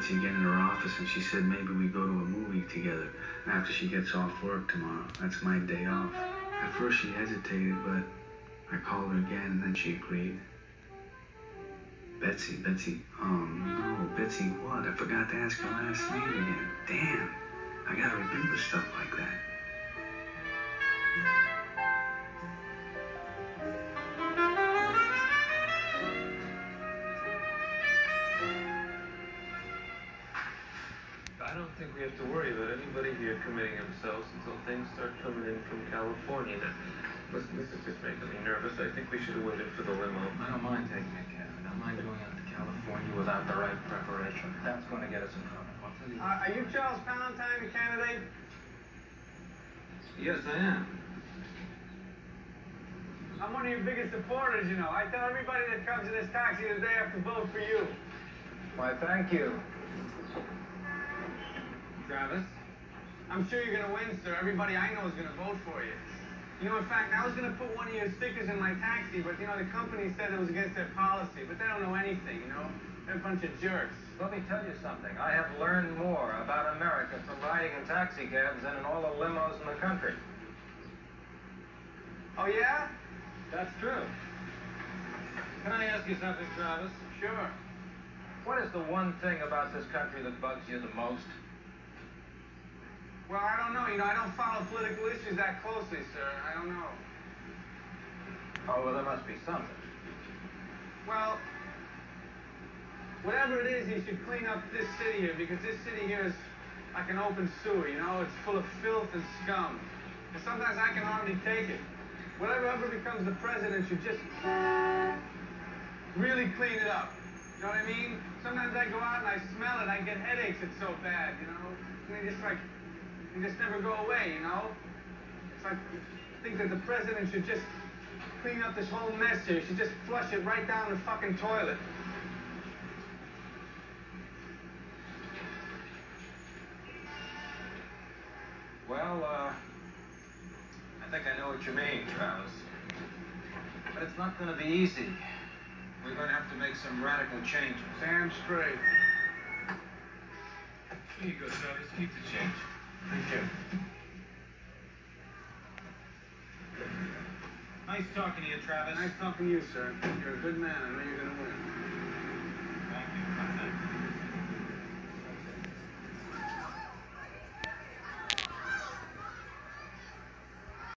Betsy again in her office, and she said maybe we go to a movie together after she gets off work tomorrow. That's my day off. At first she hesitated, but I called her again, and then she agreed. Betsy, oh no, Betsy what? I forgot to ask her last name again. Damn, I gotta remember stuff like that. I don't think we have to worry about anybody here committing themselves until things start coming in from California. Now, listen, this is just making me nervous. I think we should have waited for the limo. I don't mind taking a cab. I don't mind going out to California without the right preparation. That's going to get us in trouble. Are you Charles Palantine, the candidate? Yes, I am. I'm one of your biggest supporters, you know. I tell everybody that comes in this taxi that they have to vote for you. Why, thank you. Travis? I'm sure you're going to win, sir. Everybody I know is going to vote for you. You know, in fact, I was going to put one of your stickers in my taxi, but, you know, the company said it was against their policy. But they don't know anything, you know? They're a bunch of jerks. Let me tell you something. I have learned more about America from riding in taxi cabs than in all the limos in the country. Oh, yeah? That's true. Can I ask you something, Travis? Sure. What is the one thing about this country that bugs you the most? Well, I don't know. You know, I don't follow political issues that closely, sir. I don't know. Oh, well, there must be something. Well, whatever it is, he should clean up this city here, because this city here is like an open sewer, you know? It's full of filth and scum. And sometimes I can hardly take it. Whatever becomes the president should just really clean it up. You know what I mean? Sometimes I go out and I smell it, I get headaches, it's so bad, you know? And they just never go away, you know? It's like, I think that the president should just clean up this whole mess here. He should just flush it right down the fucking toilet. Well, I think I know what you mean, Travis. But it's not going to be easy. We're going to have to make some radical changes. Damn straight. Here you go, Travis. Keep the change. Thank you. Nice talking to you, Travis. Nice talking to you, sir. You're a good man. I know you're going to win.